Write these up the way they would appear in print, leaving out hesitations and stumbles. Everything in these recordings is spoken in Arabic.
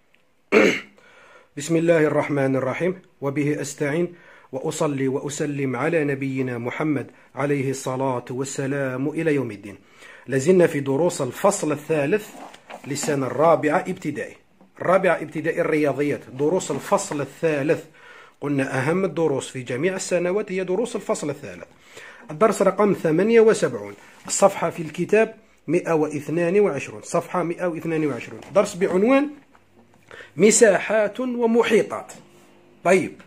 بسم الله الرحمن الرحيم، وبه أستعين وأصلي وأسلم على نبينا محمد عليه الصلاة والسلام إلى يوم الدين. لازلنا في دروس الفصل الثالث للسنة الرابعة ابتدائي. الرياضيات، دروس الفصل الثالث. قلنا أهم الدروس في جميع السنوات هي دروس الفصل الثالث. الدرس رقم 78، الصفحة في الكتاب 122، صفحة 122، درس بعنوان مساحات ومحيطات. طيب،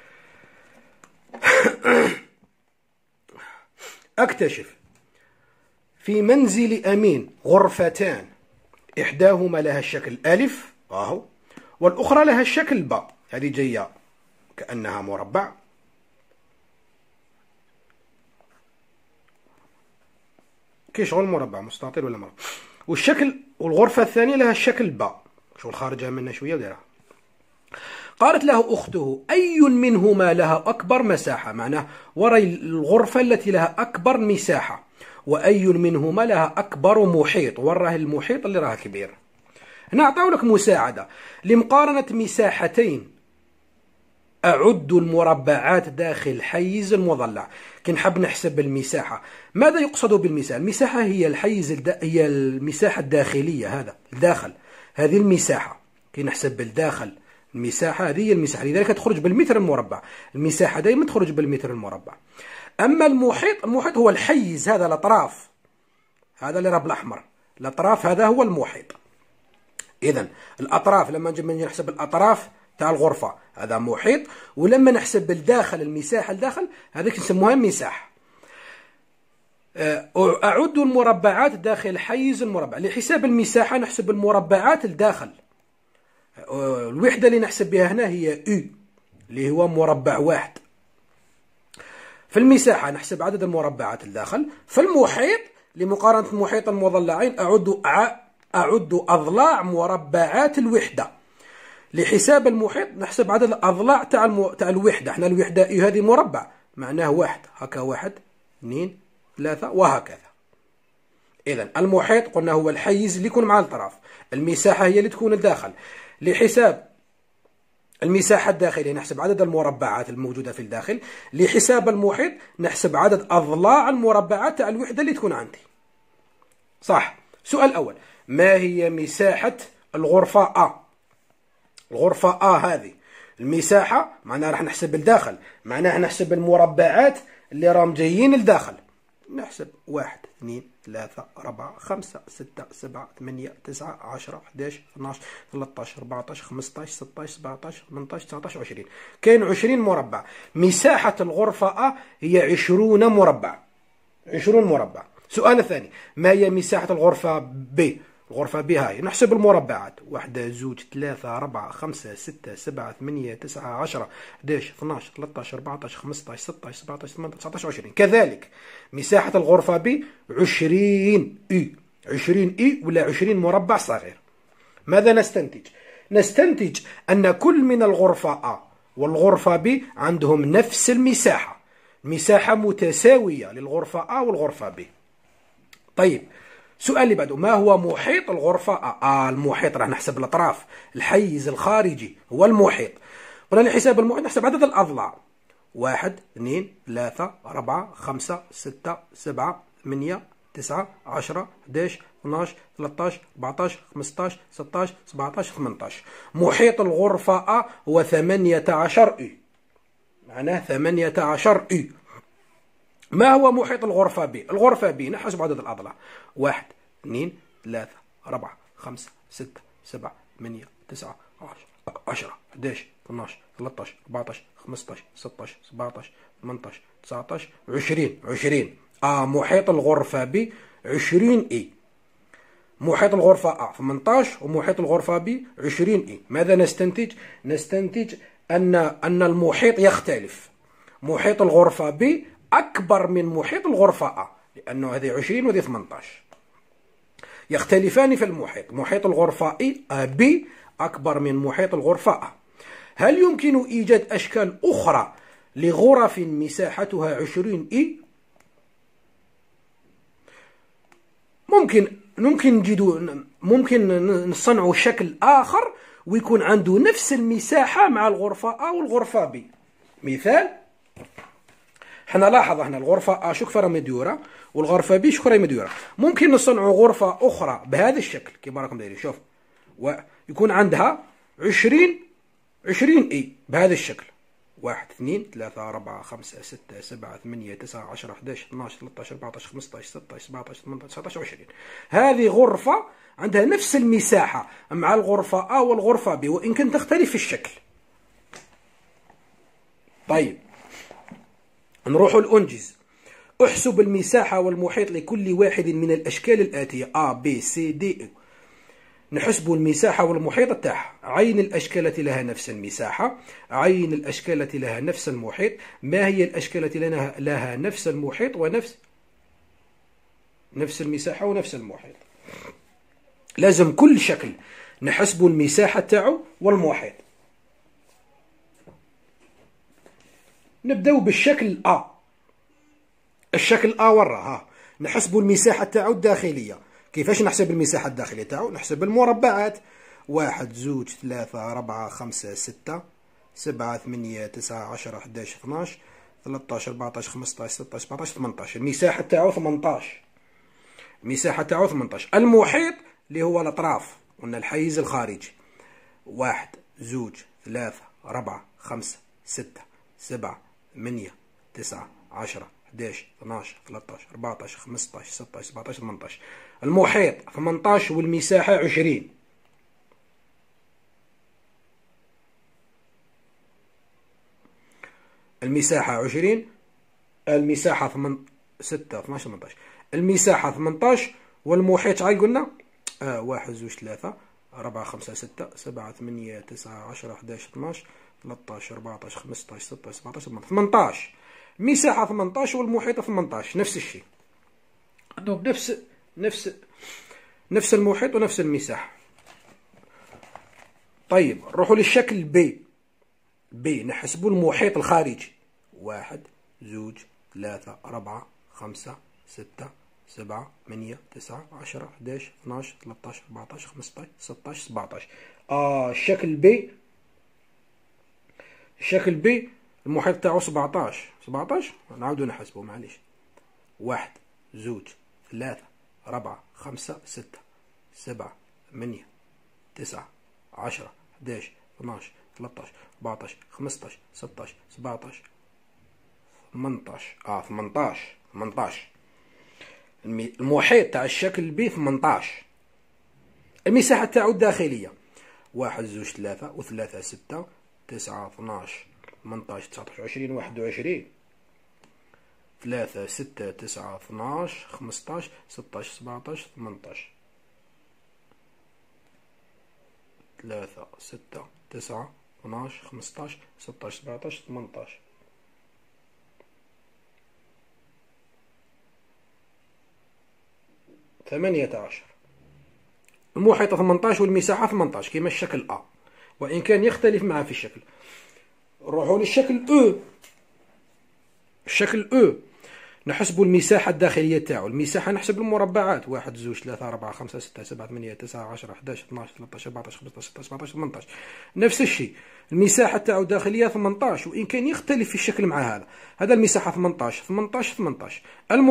أكتشف في منزل أمين غرفتان، إحداهما لها الشكل ألف أهو، والأخرى لها الشكل باء. هذه جاية كأنها مربع، كي شغل مربع مستطيل ولا مربع، والغرفة الثانية لها الشكل باء، شغل خارجها منا شوية وديرها. قالت له أخته: أي منهما لها أكبر مساحة؟ معناه وراي الغرفة التي لها أكبر مساحة، وأي منهما لها أكبر محيط، وراه المحيط اللي راه كبير. هنا أعطاو لك مساعدة لمقارنة مساحتين. أعد المربعات داخل حيز مضلع. كي نحب نحسب المساحة، ماذا يقصد بالمساحة؟ المساحة هي الحيز هي المساحة الداخلية، هذا الداخل، هذه المساحة. كي نحسب بالداخل المساحة، هذه هي المساحة، لذلك تخرج بالمتر المربع. المساحة دائما تخرج بالمتر المربع. أما المحيط هو الحيز، هذا الأطراف، هذا اللي راه بالأحمر، الأطراف، هذا هو المحيط. إذن الأطراف، لما نجي نحسب الأطراف تاع الغرفة هذا محيط، ولما نحسب بالداخل المساحة الداخل هذيك نسموها مساحة. أعد المربعات داخل حيز المربع. لحساب المساحة نحسب المربعات الداخل. الوحدة اللي نحسب بها هنا هي U، اللي هو مربع واحد. في المساحة نحسب عدد المربعات الداخل. في المحيط، لمقارنة محيط المضلعين، أعد أضلاع مربعات الوحدة. لحساب المحيط نحسب عدد الأضلاع تاع الوحدة. احنا الوحدة E هذه مربع، معناه واحد، هكا واحد اثنين ثلاثة وهكذا. إذن المحيط قلنا هو الحيز اللي يكون مع الأطراف، المساحة هي اللي تكون الداخل. لحساب المساحة الداخلية نحسب عدد المربعات الموجودة في الداخل. لحساب المحيط نحسب عدد أضلاع المربعات تاع الوحدة اللي تكون عندي. صح. سؤال أول: ما هي مساحة الغرفة A؟ الغرفة A هذه المساحة معناها راح نحسب الداخل، معناها نحسب المربعات اللي راهم جايين الداخل. نحسب 1 2 3 4 5 6 7 8 9 10 11 12 13 14 15 16 17 18 19 20. كاين 20 مربع. مساحة الغرفة A هي 20 مربع. 20 مربع. سؤال الثاني: ما هي مساحة الغرفة B؟ الغرفة B هاي نحسب المربعات: 1 2 3 4 5 6 7 8 9 10 11 12 13 14 15 16 17 18 19 20. كذلك مساحة الغرفة B 20 إي، 20 إي ولا 20 مربع صغير. ماذا نستنتج؟ نستنتج أن كل من الغرفة A والغرفة B عندهم نفس المساحة، مساحة متساوية للغرفة A والغرفة B. طيب، سؤال اللي بعده: ما هو محيط الغرفة A؟ المحيط راح نحسب الأطراف، الحيز الخارجي هو المحيط. قلنا لحساب المحيط نحسب عدد الأضلاع: 1 2 3 4 5 6 7 8 9 10 11 12 13 14 15 16 17 18. محيط الغرفة A هو 18 إي، معناه 18 إي. ما هو محيط الغرفة B؟ الغرفة B نحسب عدد الأضلاع: 1 2 3 4 5 6 7 8 9 10 11 12 13 14 15 16 17 18 19 20. محيط الغرفة B 20 إي. محيط الغرفة A 18 ومحيط الغرفة B 20 إي. ماذا نستنتج؟ نستنتج أن المحيط يختلف. محيط الغرفة B أكبر من محيط الغرفة A، لأنه هذه 20 وهذه 18. يختلفان في المحيط. محيط الغرفة B أكبر من محيط الغرفة A. هل يمكن إيجاد أشكال أخرى لغرف مساحتها 20 إي؟ ممكن نصنع شكل آخر ويكون عنده نفس المساحة مع الغرفة A والغرفة B. مثال، حنا لاحظ هنا الغرفة A شو كيف راهي مديورة والغرفة B شو راهي مديورة. ممكن نصنعوا غرفة أخرى بهذا الشكل كيما راكم دايرين. شوف، ويكون عندها 20 إي بهذا الشكل. 1 2 3 4 5 6 7 8 9 10 11 12 13 14 15 16 17 18 19 20. هذه غرفة عندها نفس المساحة مع الغرفة A والغرفة B، وإن كان تختلف في الشكل. طيب نروحوا لأنجز. احسب المساحة والمحيط لكل واحد من الأشكال الآتية A B C D E. نحسب المساحة والمحيط تاعها. عين الأشكال التي لها نفس المساحة، عين الأشكال التي لها نفس المحيط. ما هي الأشكال التي لها نفس المحيط ونفس المساحة ونفس المحيط؟ لازم كل شكل نحسب المساحة تاعو والمحيط. نبداو بالشكل A. الشكل A ورا نحسب المساحة تاعو الداخلية. كيفاش نحسب المساحة الداخلية تاعو؟ نحسب المربعات. 1 2 3 4 5 6 7 8 9 10 11 12 13 14 15 16 17 18. المساحة تاعو 18. المساحة تاعو 18. المحيط اللي هو الأطراف، قلنا الحيز الخارجي. 1 2 3 4 5 6 7 8 9 10 11 12 13 14 15 16 17 18. المحيط 18 والمساحة 20. المساحة 20. المساحة 6 12 18. المساحة 18 والمحيط عاي قلنا 1 2 3 4 5 6 7 8 9 10 11 12 13 14 15 16 17 18. مساحة 18 والمحيط 18 نفس الشيء. عندهم نفس المحيط ونفس المساحة. طيب نروحوا للشكل B. نحسبوا المحيط الخارجي. 1 2 3 4 5 6 7 8 9 10 11 12 13 14 15 16 17. الشكل B المحيط تاعو 17. نعاودو نحسبو معليش. 1 2 3 4 5 6 7 8 9 10 11 12 13 14 15 16 17 18. المحيط تاع الشكل B 18. المساحة تاعو الداخلية 1 2 3 و3 6 9 12 18 19 20 21. 3 6 9 12 15 16 17 18. 3 6 9 12 15 16 17 18. 18. المحيط 18 والمساحة 18 كيما الشكل A، وإن كان يختلف معه في الشكل. نروحوا للشكل E. الشكل E نحسبوا المساحة الداخلية تاعو. المساحة نحسب المربعات. 1 2 3 4 5 6 7 8 9 10 11 12 13 14 15 16 17 18. نفس الشيء. المساحة تاعو الداخلية 18، وإن كان يختلف في الشكل مع هذا المساحة 18.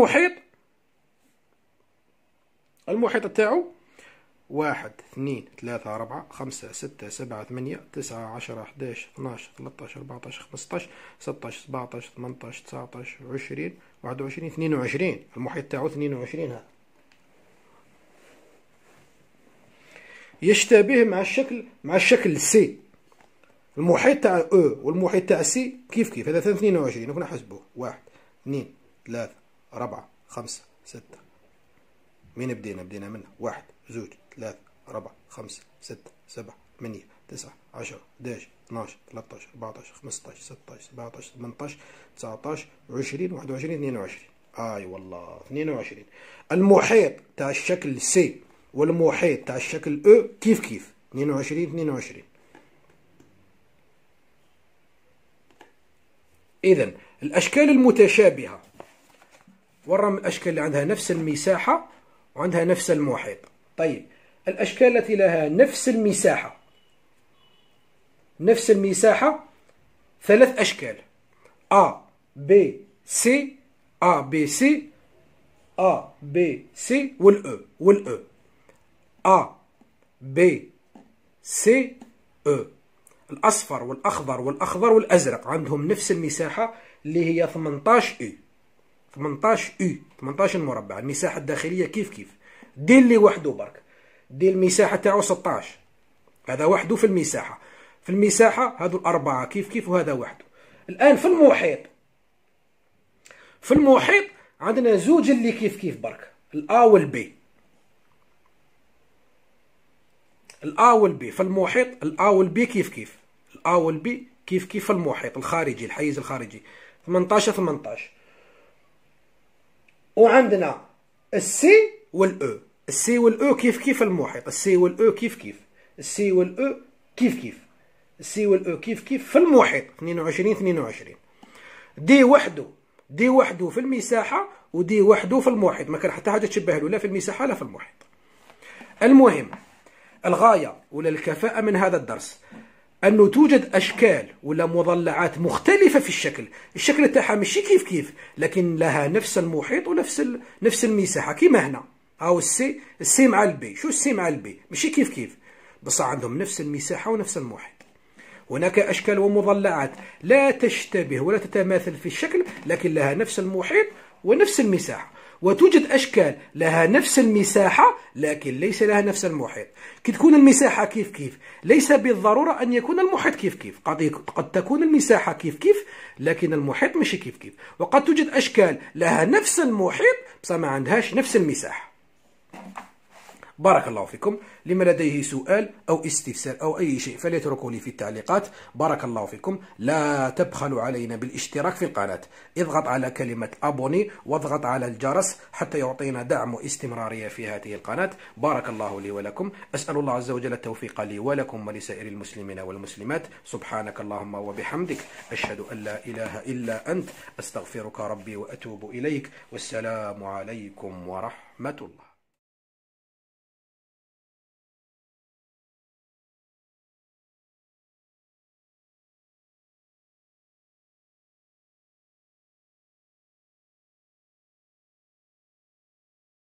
المحيط تاعو 1 2 3 4 5 6 7 8 9 10 11 12 13 14 15 16 17 18 19 20 21 22. المحيط تاعو 22. هذا يشتبه مع الشكل سي. المحيط تاع او والمحيط تاع سي كيف هذا 22. نكون نحسبوه. 1 2 3 4 5 6. من بدينا منه 1 2 3 4 5 6 7 8 9 10 11 12 13 14 15 16 17 18 19 20 21 22. والله 22. المحيط تاع الشكل سي والمحيط تاع الشكل او كيف 22. إذن الأشكال المتشابهة ورا من الأشكال اللي عندها نفس المساحة وعندها نفس المحيط. طيب الأشكال التي لها نفس المساحة نفس المساحة 3 أشكال: A B C A B C A B C والE A B C E. الأصفر والأخضر والأخضر والأزرق عندهم نفس المساحة اللي هي 18 U. 18 U 18 مربع. المساحة الداخلية كيف دير لي وحده برك، دير المساحة تاعو 16، هذا وحده في المساحة. في المساحة هذو الأربعة كيف وهذا وحده. الآن في المحيط عندنا زوج اللي كيف برك، الآ والبي. الآ والبي في المحيط، الآ والبي كيف الآ والبي كيف في المحيط الخارجي، الحيز الخارجي 18. وعندنا السي والأو. السي والأو كيف المحيط. السي والأو كيف السي والأو كيف السي والأو كيف في المحيط 22. دي وحده في المساحة ودي وحده في المحيط، ما كان حتى حاجة تشبه له لا في المساحة لا في المحيط. المهم الغاية ولا الكفاءة من هذا الدرس أنه توجد أشكال ولا مضلعات مختلفة في الشكل تاعها ماشي كيف لكن لها نفس المحيط ونفس المساحة. كيما هنا هاو السي مع البي. شو السي مع البي؟ ماشي كيف بصح عندهم نفس المساحة ونفس المحيط. هناك أشكال ومضلعات لا تشتبه ولا تتماثل في الشكل لكن لها نفس المحيط ونفس المساحة. وتوجد أشكال لها نفس المساحة لكن ليس لها نفس المحيط. كي تكون المساحة كيف ليس بالضرورة أن يكون المحيط كيف. قد تكون المساحة كيف لكن المحيط ماشي كيف. وقد توجد أشكال لها نفس المحيط بس ما عندهاش نفس المساحة. بارك الله فيكم. لمن لديه سؤال أو استفسار أو أي شيء فليتركوا لي في التعليقات. بارك الله فيكم. لا تبخلوا علينا بالاشتراك في القناة. اضغط على كلمة أبوني واضغط على الجرس حتى يعطينا دعم واستمرارية في هذه القناة. بارك الله لي ولكم. أسأل الله عز وجل التوفيق لي ولكم ولسائر المسلمين والمسلمات. سبحانك اللهم وبحمدك أشهد أن لا إله إلا أنت أستغفرك ربي وأتوب إليك. والسلام عليكم ورحمة الله.